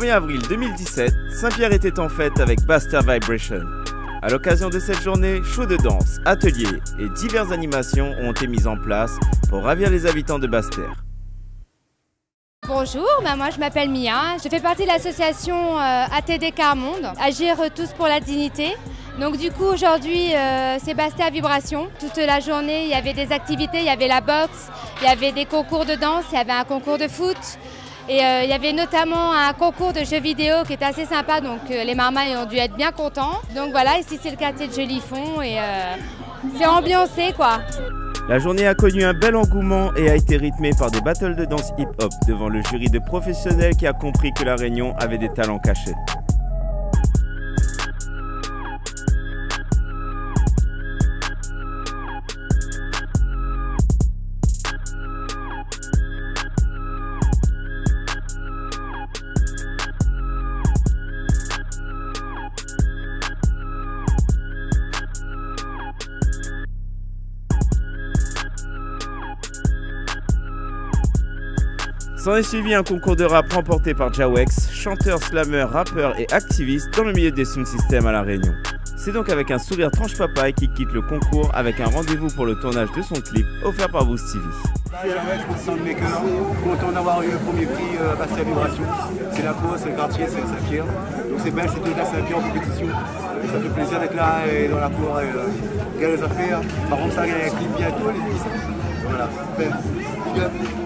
1er avril 2017, Saint-Pierre était en fête avec Basse-Terre Vibration. À l'occasion de cette journée, shows de danse, ateliers et diverses animations ont été mises en place pour ravir les habitants de Basse-Terre. Bonjour, moi je m'appelle Mia, je fais partie de l'association ATD Carmonde, Agir tous pour la dignité. Donc du coup aujourd'hui c'est Basse-Terre Vibration. Toute la journée il y avait des activités, il y avait la boxe, il y avait des concours de danse, il y avait un concours de foot. Et il y avait notamment un concours de jeux vidéo qui était assez sympa, donc les marmailles ont dû être bien contents. Donc voilà, ici c'est le quartier de Jolifond et c'est ambiancé quoi. La journée a connu un bel engouement et a été rythmée par des battles de danse hip-hop devant le jury de professionnels qui a compris que La Réunion avait des talents cachés. S'en est suivi un concours de rap remporté par Jawex, chanteur, slammer, rappeur et activiste dans le milieu des sound systems à La Réunion. C'est donc avec un sourire tranche papaye qu'il quitte le concours avec un rendez-vous pour le tournage de son clip offert par Boost TV. Jawex, soundmaker, content d'avoir eu le premier prix Basse-Terre Vibration. C'est la cause, c'est le quartier, c'est Saint-Pierre. Donc c'est bien, c'est déjà Saint-Pierre en compétition. Et ça fait plaisir d'être là et dans la cour et regarder les affaires. Par contre, ça, il y a un clip bientôt, les 10. Voilà, super.